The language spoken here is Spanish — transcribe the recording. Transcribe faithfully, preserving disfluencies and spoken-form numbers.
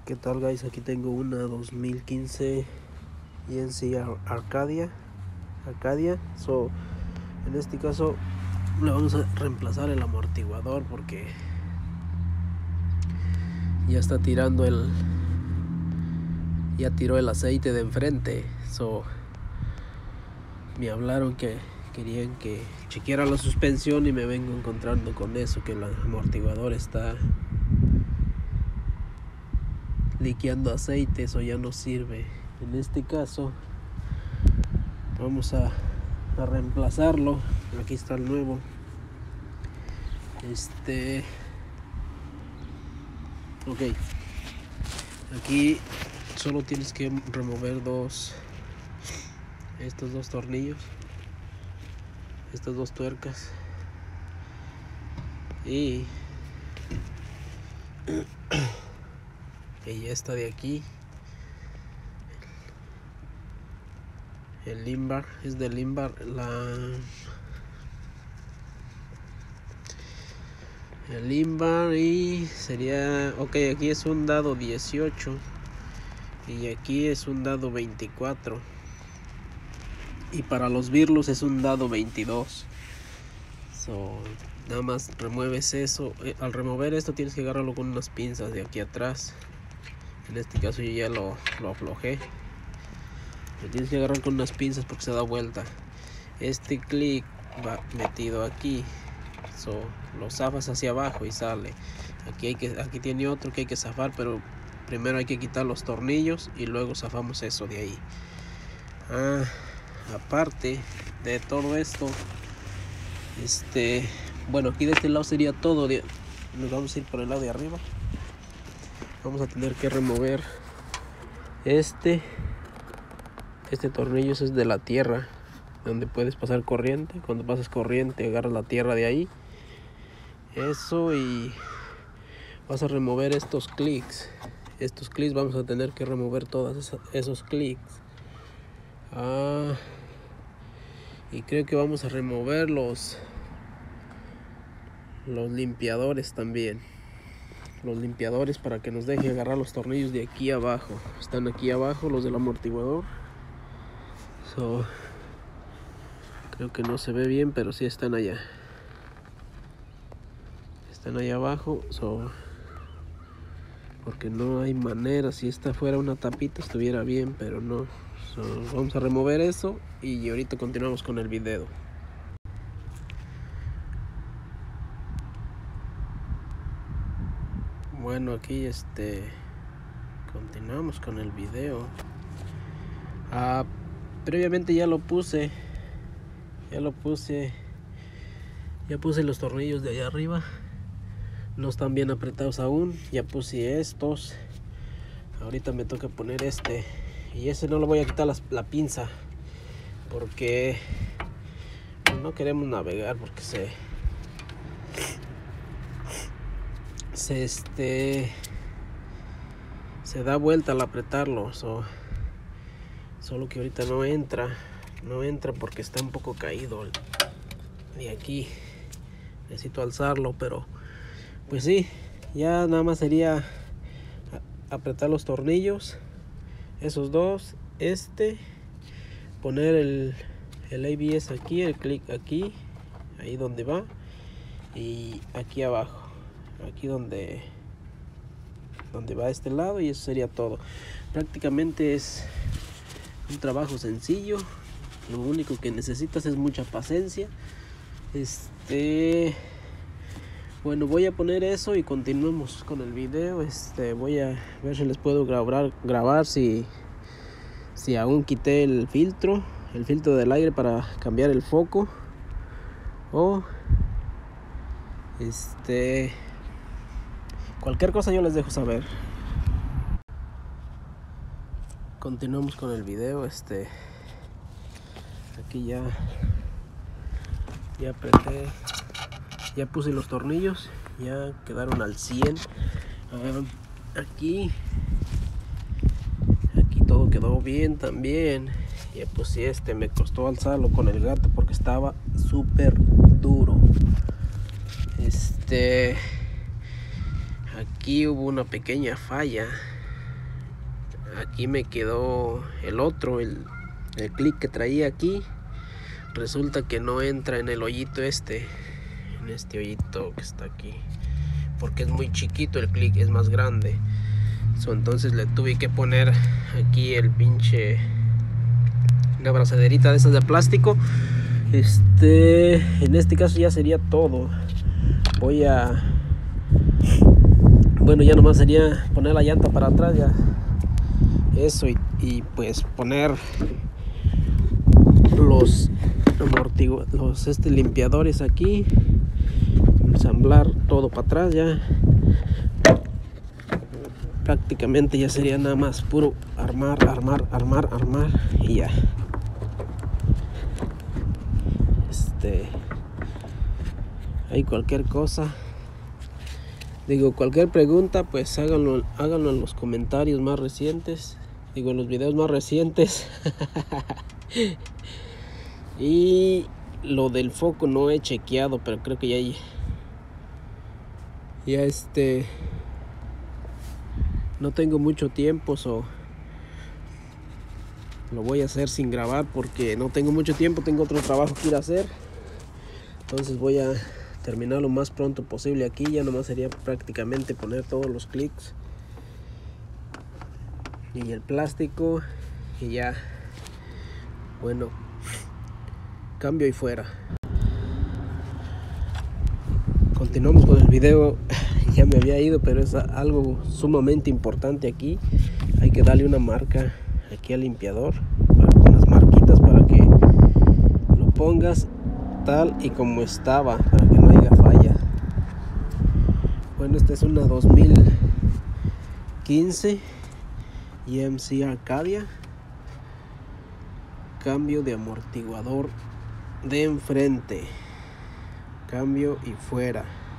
¿Qué tal, guys? Aquí tengo una dos mil quince G M C Arcadia Arcadia so, en este caso le vamos a reemplazar el amortiguador porque ya está tirando el ya tiró el aceite de enfrente. So, me hablaron que querían que chequeara la suspensión y me vengo encontrando con eso, que el amortiguador está liqueando aceite, eso ya no sirve. En este caso vamos a, a reemplazarlo. Aquí está el nuevo. Este ok, aquí solo tienes que remover dos estos dos tornillos, estas dos tuercas, y y ya está de aquí. El limbar es de limbar, la el limbar, y sería ok. Aquí es un dado dieciocho y aquí es un dado veinticuatro, y para los birlos es un dado veintidós. So, nada más remueves eso. Al remover esto tienes que agarrarlo con unas pinzas de aquí atrás. En este caso yo ya lo, lo aflojé. Lo tienes que agarrar con unas pinzas porque se da vuelta. Este clic va metido aquí. So, lo zafas hacia abajo y sale. Aquí, hay que, aquí tiene otro que hay que zafar, pero primero hay que quitar los tornillos y luego zafamos eso de ahí. Ah, aparte de todo esto, este bueno, aquí de este lado sería todo. Nos vamos a ir por el lado de arriba. Vamos a tener que remover este este tornillo. Ese es de la tierra, donde puedes pasar corriente. Cuando pasas corriente agarras la tierra de ahí, eso, y vas a remover estos clics. Estos clics vamos a tener que remover todos esos, esos clics. Ah, y creo que vamos a remover los los limpiadores también. Los limpiadores para que nos deje agarrar los tornillos de aquí abajo. Están aquí abajo los del amortiguador. So, creo que no se ve bien, pero sí están allá. Están allá abajo. So, porque no hay manera. Si esta fuera una tapita estuviera bien, pero no. So, vamos a remover eso y ahorita continuamos con el video. Bueno, aquí este continuamos con el video. Ah, previamente ya lo puse. Ya lo puse. Ya puse los tornillos de allá arriba. No están bien apretados aún. Ya puse estos. Ahorita me toca poner este. Y ese no lo voy a quitar la, la pinza, porque no queremos navegar, porque se se este se da vuelta al apretarlo. So, solo que ahorita no entra. No entra porque está un poco caído de aquí. Necesito alzarlo, pero pues sí, ya nada más sería apretar los tornillos, esos dos, este, poner el, el A B S aquí, el clic aquí, ahí donde va, y aquí abajo, aquí donde donde va a este lado, y eso sería todo. Prácticamente es un trabajo sencillo. Lo único que necesitas es mucha paciencia. Este bueno, voy a poner eso y continuamos con el video. Este voy a ver si les puedo grabar grabar si si aún quité el filtro el filtro del aire para cambiar el foco, o este cualquier cosa yo les dejo saber. Continuamos con el video. Este aquí ya ya apreté, ya puse los tornillos, ya quedaron al cien. Uh, aquí aquí todo quedó bien también. Ya puse este, me costó alzarlo con el gato porque estaba súper duro. Este aquí hubo una pequeña falla. aquí me quedó el otro, el, el clic que traía aquí. Resulta que no entra en el hoyito este, en este hoyito que está aquí, porque es muy chiquito el clic, es más grande. So, entonces le tuve que poner aquí el pinche, una abrazaderita de esas de plástico. Este, en este caso ya sería todo. Voy a, bueno, ya nomás sería poner la llanta para atrás, ya eso, y, y pues poner los amortiguadores, los este limpiadores aquí, ensamblar todo para atrás. Ya prácticamente ya sería nada más puro armar, armar, armar, armar y ya. Este, hay cualquier cosa, digo, cualquier pregunta, pues háganlo, háganlo en los comentarios más recientes, digo, en los videos más recientes. Y lo del foco no he chequeado, pero creo que ya ya este no tengo mucho tiempo, so lo voy a hacer sin grabar porque no tengo mucho tiempo, tengo otro trabajo que ir a hacer. Entonces voy a terminar lo más pronto posible aquí. Ya nomás sería prácticamente poner todos los clics y el plástico y ya, bueno, cambio y fuera. Continuamos con el video. Ya me había ido, pero es algo sumamente importante aquí. Hay que darle una marca aquí al limpiador, unas marquitas para que lo pongas tal y como estaba, para que no haya falla. Bueno, esta es una dos mil quince G M C Arcadia, cambio de amortiguador de enfrente, cambio y fuera.